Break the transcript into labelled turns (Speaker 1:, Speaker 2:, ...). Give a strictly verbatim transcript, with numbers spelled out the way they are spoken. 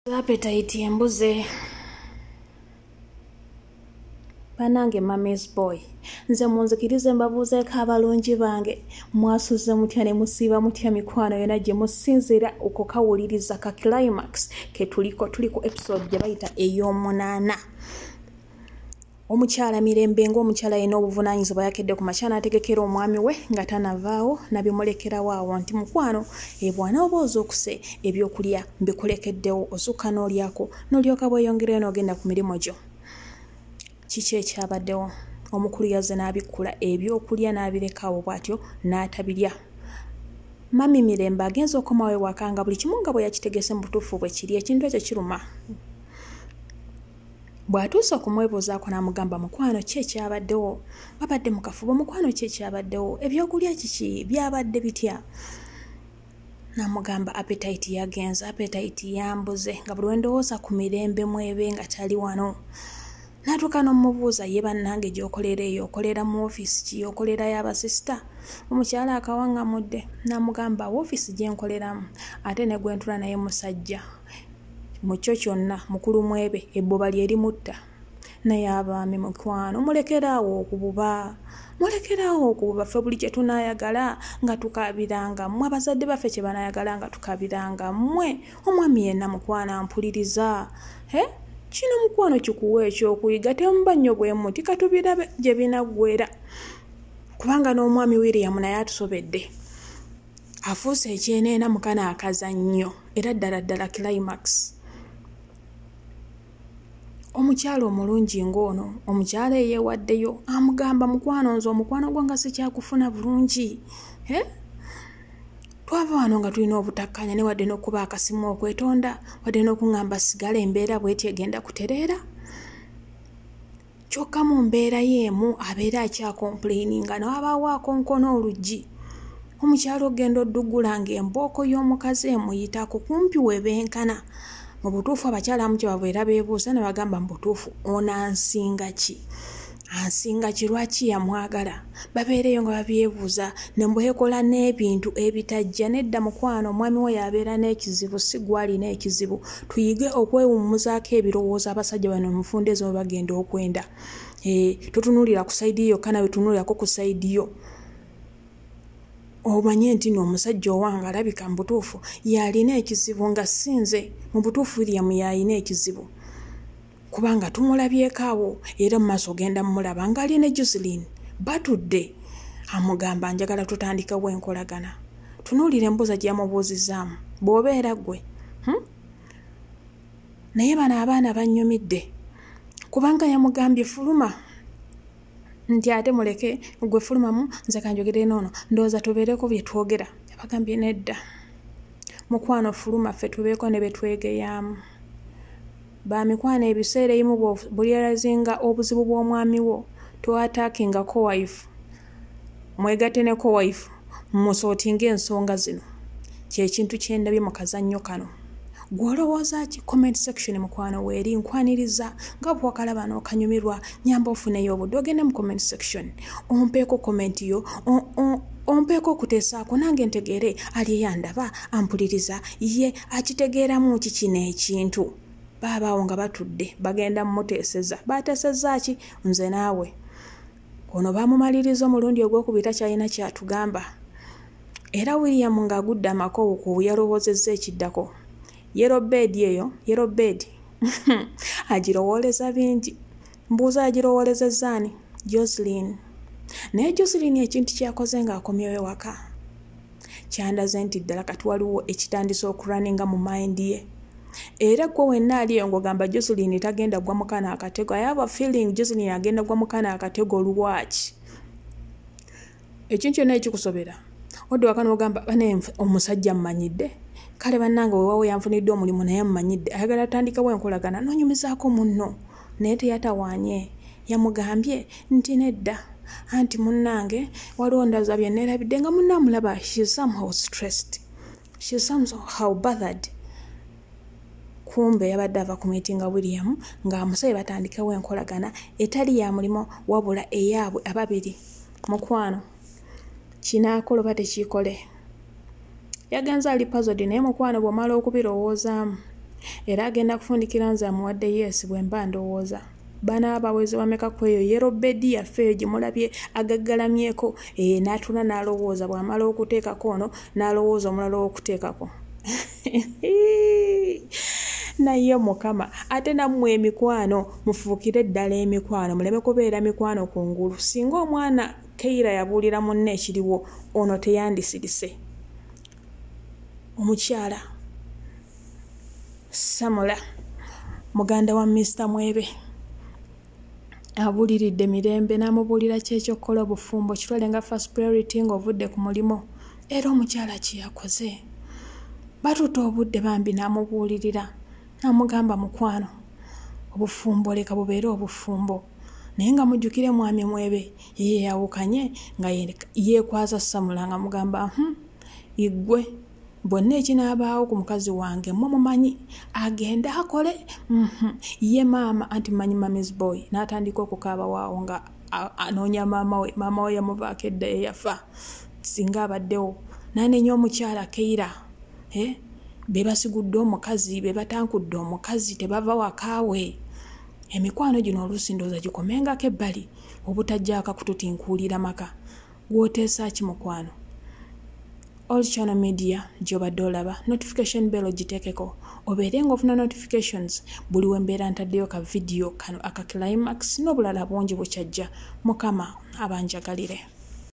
Speaker 1: Appetite embuze. Banange mami's boy. Nze munzikirize mbabuuzeeko abalungi bange. Mwasuze mutya ne musiiba mutya mikwano yona gye musinzira okukawuliriza ka Climax ke tuliko tuli ku episode gye bayita ey'omunaana. Omukyala Mirembe ng'omukyala yenna obuvunaanyizibwa yakedde ku makya n'ategekera omwami we nga tanavaawo nabimulekerawo awo nti mukwano ebwana oba ozuukuse ebyokulya mbikulekeddewo ozuuka n'olyako n'olyoka bweyongereyo n'ogenda ku mirimu gyo. Kiki ekyabaddewo? Omukulu yazze n'abikkula ebyokulya n'abirekawo bw'atyo n'atabirya. Mami Mirembe agenze okomawo ewaka nga buli kimu nga bwe yakitegese mu butuufu bwe kiri ekintu ekyo kiruma. Bw'atuusa okumwebuuzaako n'amugamba mukwano ki ekyabaddewo? Babadde mu kafubo mukwano ki ekyabaddewo? Ebyokulya kiki byabadde bitya? N'amugamba appetite yagenze, appetite yambuze nga buli wendowooza ku Mirembe mwebe nga tali wano. N'atuuka n'omubuuza ye bannange gy'okolera eyo okolera mu ofiisi ki okolera y'abasisita? Omukyala akawangamudde n'amugamba woofiisi gye nkoleramu ate ne gwe ntula naye musajja. Mukyo kyonna mukulu mwebe ebboba lye limutta. Naye abaami mukwano mulekeraawo okububa. Mulekeraawo okububa ffe buli kye tunaayagala nga tukaabiranga mmwe abazadde baffe kye banaayagala nga tukaabiranga mmwe. Omwami yenna mukwano ampuliriza. He? Kino mukwano kikuwa ekyokuyiga temuba nnyo bwe muti katubirabe gye binaggwera. Kubanga n'omwami William naye atusobedde. Afuuse ekyeneena mukana akazannyo era ddala ddala Climax. Omukyala omulungi ng'ono, omukyala eyeewaddeyo amugamba mukwano nze omukwano gwo nga sikyakufuna bulungi. He? Twava wano nga tulina obutakkanya ne wadde n'okuba akasimu okwetonda wadde n'okungamba sigala embeera bw'eti egenda kutereera. Kyokka mu mbeera y'emu abeera akyakomplaininga n'abaawo akonkona oluggi. Omukyala ogenda oddugula ng'embooko y'omukazi emuyitako kumpi webenkana. Mu butuufu abakyala amu kye babeera beebuuza ne bagamba mu butuufu ono ansinga ki? Ansinga ki lwaki yamwagala? Babeereyo nga babyebuuza ne mbwekola n'ebintu ebitajja nedda mukwano omwami we yabeera n'ekizibu si gwalina ekizibu. Tuyige okwewummuzaako ebirowoozo abasajja bano mu nfunda ezo bagenda okwenda. Eh, totunuulira ku sayidi yo kana wetunuulirako ku sayidi yo. Omanye nti n'omusajja owange alabika mu butuufu yalina ekizibu nga sinze mu butuufu William yalina ekizibu. Kubanga tumulabyeko awo era mu maaso ogenda mmulaba ng'alina Jocelyn batudde amugamba njagala tutandikawo enkolagana. Tunuulira embuuza gye yamubuuzizaamu bw'obeera ggwe. Hmm? Naye bano abaana bannyumidde kubanga yamugambye fuluma nti ate muleke gwe fulumamu nze kanjogere noono ndowooza tubeereko bye twogera. Yabagambye nedda mukwano fuluma ffe tubeeko ne betwegeyaamu. Bamikwano ebiseera ebimu bulyerazinga obuzibu bw'omwami wo twataakinga ko wife mwegatte ne ko wife musootinga ensonga zino kyekintu kyendabye mu kazannyo kano. Gw'olowooza ki? Comment section mukwano weeri nkwaniriza nga bw'okalaba n'okanyumirwa nyamba ofuneyo obudde ogende mu comment section ompeeko comment yo ompeeko okuteesaako nange ntegeere ali eyandaba ampuliriza ye akitegeeramu ki kino ekintu. Baabaawo nga batudde bagenda mmuteeseza. Baateeseza ki? Nze naawe. Ono baamumaliriza omulundi ogwokubiri takyalina kyatugamba. Era William ng'agudde amako ku yalowoozezza ekiddako. Yellow bed eyo, yellow bed. Agirowooleza bingi. Mbuuza agirowoolezezza ani? Jocelyn. Naye Jocelyn ekintu kyakoze ng'akomyewo ewaka kyandaze nti ddala kati waliwo ekitandise okuraninga mu mind ye. Era gwe wenna ali eyo ng'ogamba Jocelyn tagenda gwa mukana akatego. I have a feeling Jocelyn agenda gwa mukana akatego lwaki. Ekintu kyonna ekikusobera odde waka n'ogamba bane omusajja mmanyidde. Kale bannange weewawo yanfunidde omulimu naye mmanyidde ayagala atandikawo enkolagana n'onyumizaako munno naye teyatawaanye. Yamugambye nti nedda anti munnange waliwo ndaza bye neerabidde nga munna amulaba she's somehow stressed. She's somehow bothered. Kumbe yabadde ava ku meetinga William ng'amusabye batandikewo enkolagana etali ya mulimo wabula eyaabwe ababiri. Mukwano kinaakola oba tekiikole. Yagenza ali puzzled naye mukwano bw'omala okubirowoozaamu era agenda kufundikira nze amuwadde yes bwe mba ndowooza bana abawezi wameka kweyo yero bedi yaffe eyo gye mulabye agaggalamyeko e, n'atula n'alowooza bw'amala okuteekako ono n'alowooza omulala w'okuteekako naye mukama ate nammwe emikwano mufuukire eddala emikwano muleme kubeera mikwano ku ngulu singa omwana Keira yabuulira munne ekiriwo ono teyandisirise omukyala Samula muganda wa Mister Mwebe abuuliridde mirembe n'amubuulira kyekyokukola obufumbo kitwale nga first priority ng'ovudde ku mulimo era omukyala kye yakoze batuta obudde bambi n'amubuulirira n'amugamba mukwano obufumbo leka bubeere obufumbo naye nga mujjukire mwami Mwebe ye yawukanye nga yeekwaza Samula nga mugamba hm igwe bonna ekinaabaawo ku mukazi wange mmwe mumanyi agenda akole mm-hmm. ye maama anti manyi mami's boy n'atandika okukaaba waawo nga anoonya maama we maama we yamuvaako edda eyafa singa abaddewo n'anenya omukyala Keira eh? be basigudde omukazi be batankudde omukazi tebava wakaawe emikwano gino oluusi ndowooza gikomengako ebbali obutajjaaka kututinkuulira maka gw'oteesa ki mukwano All channel media gy'obadde olaba notification bell ogiteekeko obeere ng'ofuna notifications buli we mbeera ntaddeyo ka video kano aka Climax n'obulala bungi bukyajja mukama abanjagalire